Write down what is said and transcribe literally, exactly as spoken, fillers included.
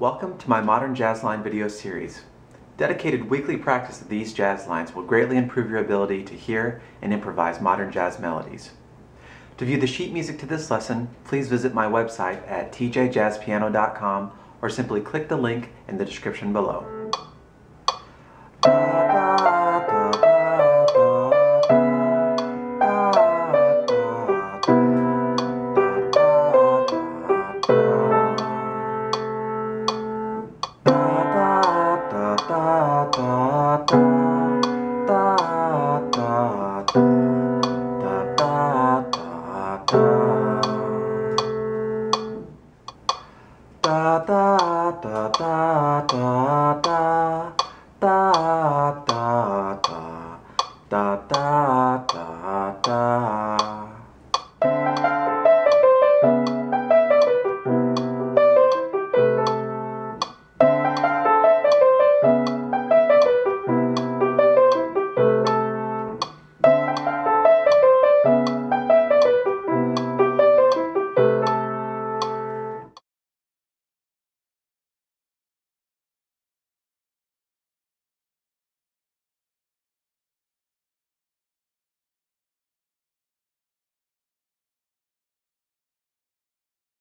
Welcome to my Modern Jazz Line video series. Dedicated weekly practice of these jazz lines will greatly improve your ability to hear and improvise modern jazz melodies. To view the sheet music to this lesson, please visit my website at t j jazz piano dot com or simply click the link in the description below. Da da da da da